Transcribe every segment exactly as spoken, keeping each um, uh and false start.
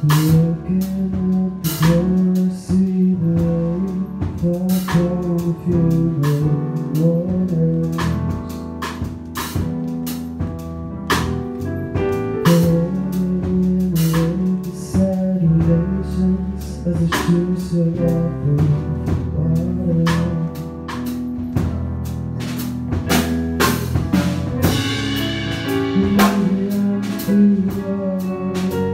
Looking at the door, see the rain fall down the funeral waters. Burning away beside relations as the shoes are off the water. Maybe I'm too young.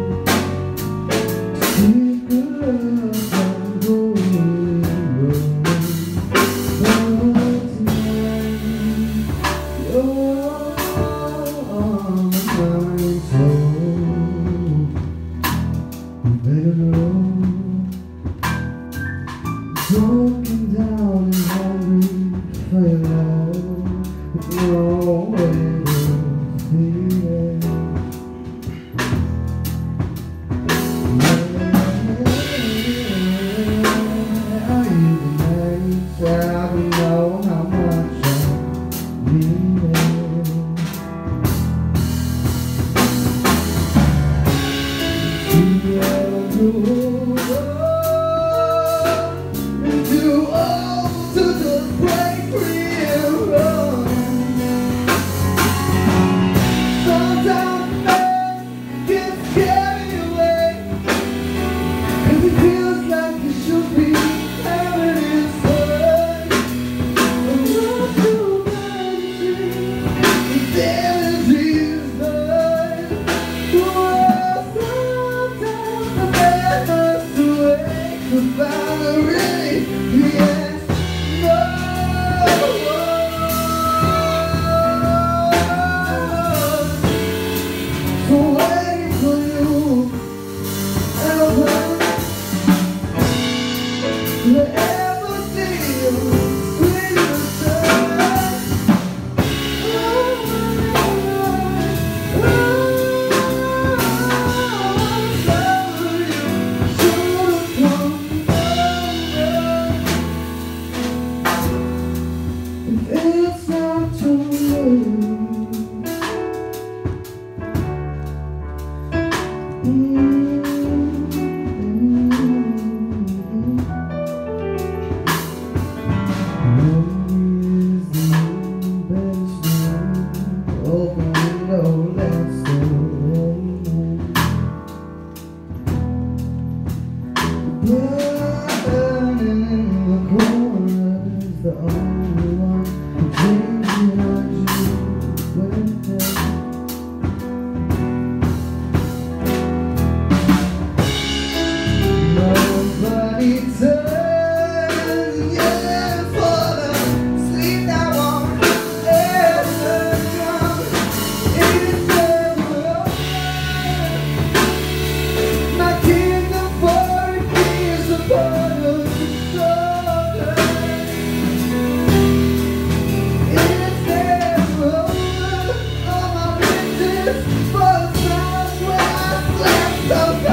Broken down and hungry for your love, with no way to feel it. Are you the nights I don't know how much I need it? You are the too old to just break free and run. Sometimes man gets carried away, 'cause it feels like it should be having its way. I'm not too bad, the damage is done. Well, sometimes the man has to wake to find the really yes, no. So waiting for you, and I'll never feel sweet return. Oh, oh, you should come down. It's not too late. Mm-hmm. Lonely is the basement, open window, that's the rain. Burning in the corner is the only one who dreams behind you when they're nobody turns, yeah, for the sleep that won't ever come. It's never over. My kingdom for a king is a part of the struggle. It's never over. All my riches for the times where I slept so